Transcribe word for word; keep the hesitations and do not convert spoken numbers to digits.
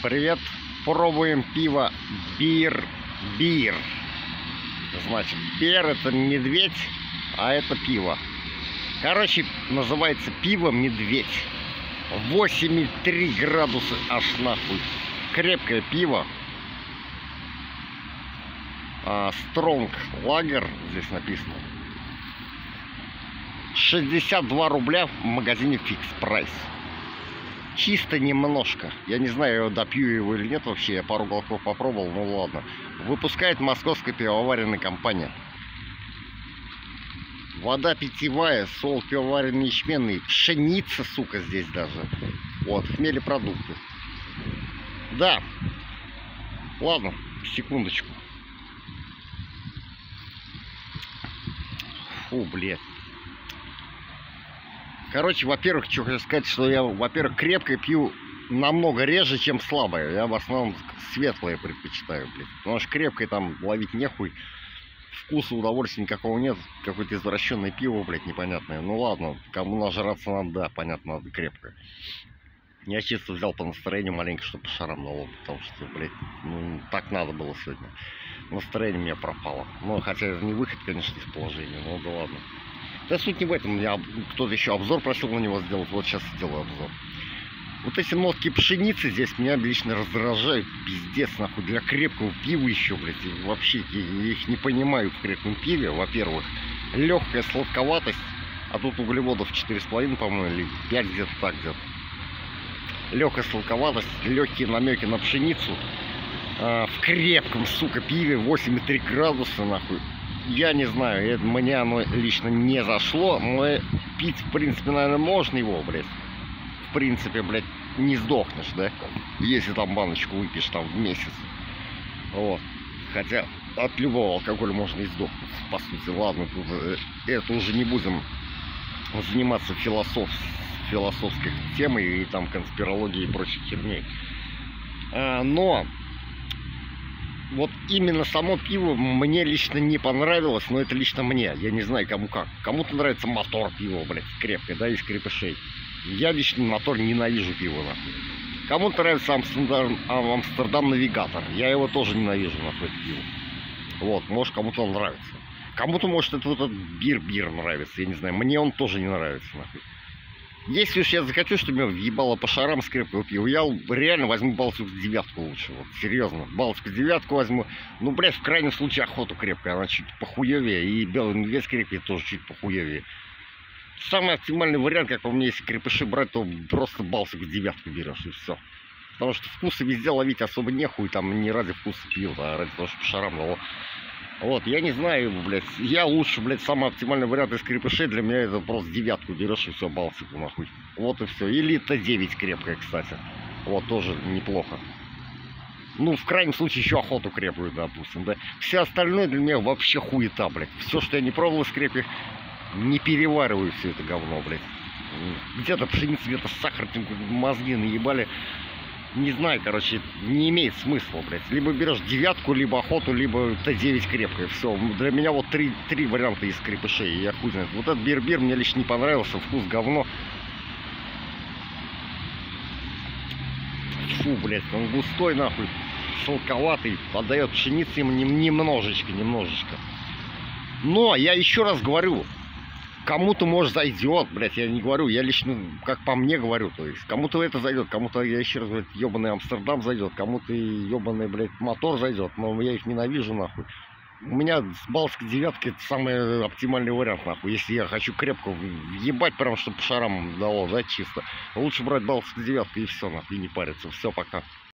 Привет, пробуем пиво Бир Бир. Значит, Бир это медведь, а это пиво. Короче, называется пиво медведь. восемь и три градуса аж нахуй. Крепкое пиво. Стронг Лагер здесь написано. шестьдесят два рубля в магазине Фикс Прайс. Чисто немножко. Я не знаю, допью его или нет вообще. Я пару глотков попробовал, ну ладно. Выпускает Московская пивоваренная компания. Вода питьевая, сол пивоваренный ячменный, пшеница, сука, здесь даже. Вот, хмелепродукты. Да. Ладно, секундочку. Фу, блядь. Короче, во-первых, что хочу сказать, что я, во-первых, крепкое пью намного реже, чем слабое. Я в основном светлое предпочитаю, блядь. Потому что крепкое там ловить нехуй. Вкуса, удовольствия никакого нет. Какое-то извращенное пиво, блядь, непонятное. Ну ладно, кому нажраться надо, да, понятно, надо крепкое. Я чисто взял по настроению маленько, чтобы по шарам дало, потому что, блядь, ну, так надо было сегодня. Настроение у меня пропало. Ну, хотя это не выход, конечно, из положения, ну да ладно. Да суть не в этом, меня кто-то еще обзор просил на него сделать, вот сейчас сделаю обзор. Вот эти нотки пшеницы здесь меня лично раздражают, пиздец, нахуй, для крепкого пива еще, блядь, и вообще я их не понимаю в крепком пиве, во-первых. Легкая сладковатость, а тут углеводов четыре с половиной, по-моему, или пять где-то так где-то. Легкая сладковатость, легкие намеки на пшеницу, а, в крепком, сука, пиве восемь и три градуса, нахуй. Я не знаю, это, мне оно лично не зашло, но пить, в принципе, наверное, можно его, блядь. В принципе, блядь, не сдохнешь, да? Если там баночку выпьешь там в месяц. Вот. Хотя от любого алкоголя можно и сдохнуть, по сути. Ладно, тут это уже не будем заниматься философ... философской темой и там конспирологией и прочей херней. А, но вот именно само пиво мне лично не понравилось, но это лично мне. Я не знаю, кому как. Кому-то нравится мотор пива, блядь, крепкое, да, из крепышей. Я лично мотор ненавижу пиво, нахуй. Кому-то нравится Амстердам, Амстердам Навигатор. Я его тоже ненавижу, нахуй, это пиво. Вот, может, кому-то он нравится. Кому-то, может, это вот этот Бир-Бир нравится, я не знаю. Мне он тоже не нравится, нахуй. Если уж я захочу, чтобы меня въебало по шарам с крепкого пива, я реально возьму Балтику девятку лучше. Вот, серьезно. Балтику девятку возьму. Ну, блядь, в крайнем случае охоту крепкая. Она чуть похуевее. И белый медведь крепкий тоже чуть похуевее. Самый оптимальный вариант, как по мне, если крепыши брать, то просто Балтику девятку берешь и все. Потому что вкусы везде ловить особо нехуй. Там не ради вкуса пьют, а ради того, что по шарам дало. Вот, я не знаю, блядь, я лучше, блядь, самый оптимальный вариант из крепышей для меня это просто девятку берешь и все, Балтику нахуй. Вот и все. Или Т девять крепкая, кстати. Вот, тоже неплохо. Ну, в крайнем случае, еще охоту крепкую, допустим, да. Все остальное для меня вообще хуета, блядь. Все, что я не пробовал из крепких, не перевариваю все это говно, блядь. Где-то пшеница, где-то сахар, мозги наебали. Не знаю, короче, не имеет смысла, блядь. Либо берешь девятку, либо охоту, либо Т девять крепкая. Все. Для меня вот три, три варианта из крепышей. Я хуй знает. Вот этот Бир-Бир мне лично не понравился. Вкус говно. Фу, блядь, он густой, нахуй. Сладковатый. Отдает пшенице ему немножечко, немножечко. Но я еще раз говорю. Кому-то, может, зайдет, блядь, я не говорю, я лично, как по мне говорю, то есть, кому-то это зайдет, кому-то, я еще раз говорю, ебаный Амстердам зайдет, кому-то ебаный, блядь, мотор зайдет, но я их ненавижу, нахуй. У меня с Балтикой девятки это самый оптимальный вариант, нахуй, если я хочу крепко въебать, прям, чтобы по шарам дало, да, чисто. Лучше брать Балтику девятку и все, нахуй, и не париться, все, пока.